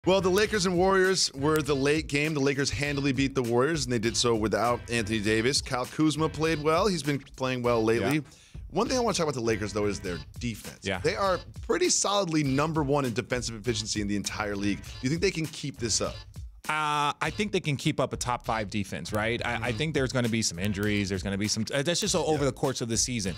Well, the Lakers and Warriors were the late game. The Lakers handily beat the Warriors, and they did so without Anthony Davis. Kyle Kuzma played well. He's been playing well lately. Yeah. One thing I want to talk about the Lakers, though, is their defense. Yeah. They are pretty solidly #1 in defensive efficiency in the entire league. Do you think they can keep this up? I think they can keep up a top 5 defense, right? I think there's going to be some injuries. There's going to be some. That's just over the course of the season.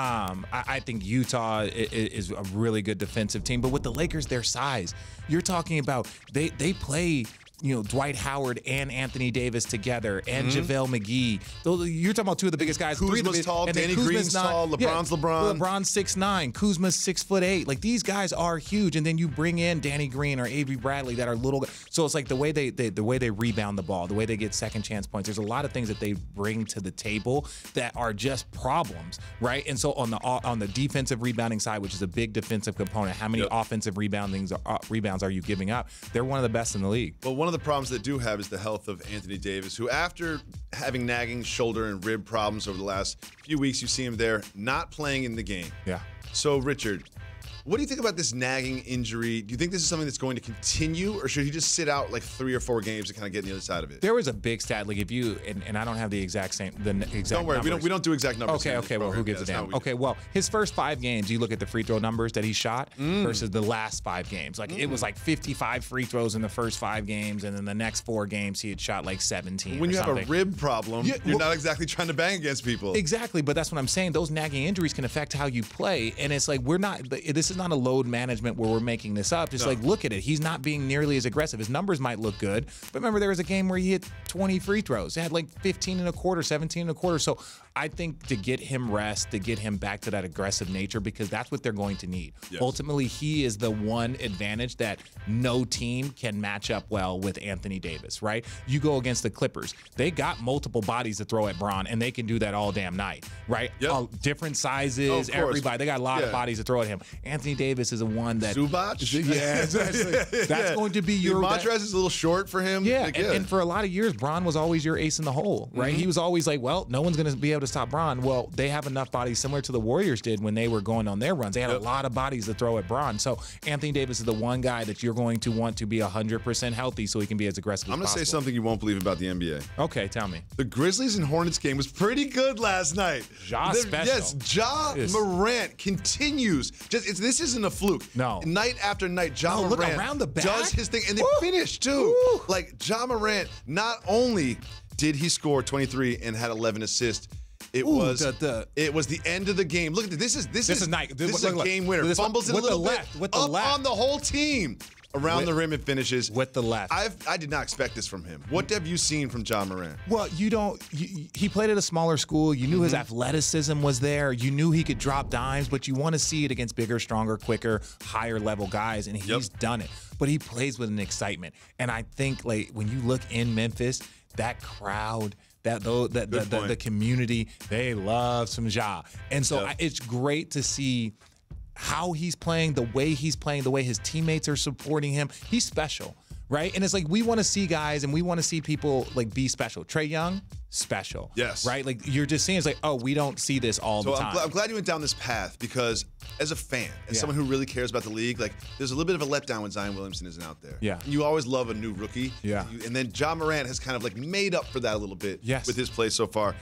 I think Utah is a really good defensive team, but with the Lakers, their size, you're talking about they play. Dwight Howard and Anthony Davis together, and JaVale McGee. You're talking about 2 of the biggest guys. Kuzma's tall, Danny Green's tall, LeBron's LeBron. LeBron's 6'9", Kuzma's 6'8". Like, these guys are huge, and then you bring in Danny Green or Avery Bradley that are little. So it's like the way they rebound the ball, the way they get second chance points. There's a lot of things that they bring to the table that are just problems, right? And so on the defensive rebounding side, which is a big defensive component, how many offensive rebounds are you giving up? They're one of the best in the league. Well, one of the problems they do have is the health of Anthony Davis, who, after having nagging shoulder and rib problems over the last few weeks, you see him there not playing in the game. Yeah. So, Richard, what do you think about this nagging injury? Do you think this is something that's going to continue, or should he just sit out like 3 or 4 games to kind of get on the other side of it? There was a big stat, like if you and I don't have the exact numbers. Don't worry, we don't do exact numbers. Okay, well, who gives a damn? Okay, well, his first 5 games, you look at the free throw numbers that he shot versus the last 5 games. Like it was like 55 free throws in the first 5 games, and then the next 4 games he had shot like 17. When you something. have a rib problem, you're not exactly trying to bang against people. Exactly, but that's what I'm saying. Those nagging injuries can affect how you play, and it's like this is not a load management where we're making this up. Just like, look at it. He's not being nearly as aggressive. His numbers might look good, but remember there was a game where he hit 20 free throws. He had like 15 and a quarter, 17 and a quarter. So I think to get him rest, to get him back to that aggressive nature, because that's what they're going to need. Yes. Ultimately, he is the one advantage that no team can match up well with Anthony Davis, right? You go against the Clippers. They got multiple bodies to throw at Bron, and they can do that all damn night, right? Yep. Different sizes, everybody. They got a lot of bodies to throw at him. Anthony Davis is a one that Zubac? Yeah, that's going to be your. Montrez is a little short for him. Yeah, and for a lot of years, Bron was always your ace in the hole, right? He was always like, well, no one's going to be able to stop Bron. Well, they have enough bodies similar to the Warriors did when they were going on their runs. They had a lot of bodies to throw at Bron. So Anthony Davis is the one guy that you're going to want to be 100% healthy so he can be as aggressive as possible. I'm going to say something you won't believe about the NBA. Okay, tell me. The Grizzlies and Hornets game was pretty good last night. Special. Yes, Morant continues. This isn't a fluke. No. Night after night, Morant look around the back. does his thing, and they finish too. Like, Morant, not only did he score 23 and had 11 assists, it was the end of the game. Look at this. This is a game winner. Fumbles it a little bit. With the left. On the whole team. Around the rim, it finishes. With the left. I did not expect this from him. What have you seen from Morant? Well, he played at a smaller school. You knew his athleticism was there. You knew he could drop dimes, but you want to see it against bigger, stronger, quicker, higher level guys, and he's done it. But he plays with an excitement. And I think, like, when you look in Memphis, that crowd, the community, they love some Ja. And so it's great to see how he's playing, the way he's playing, the way his teammates are supporting him. He's special, right? And it's like, we want to see guys and we want to see people like be special. Trae Young, special. Yes. Right? Like, you're just seeing, it's like, oh, we don't see this all the time. I'm glad you went down this path, because as a fan, as someone who really cares about the league, like, there's a little bit of a letdown when Zion Williamson isn't out there. Yeah. You always love a new rookie. Yeah. And then Morant has kind of like made up for that a little bit with his play so far.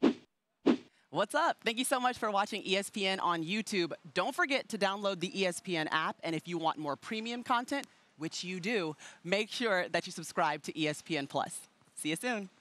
What's up? Thank you so much for watching ESPN on YouTube. Don't forget to download the ESPN app, and if you want more premium content, which you do, make sure that you subscribe to ESPN+. See you soon.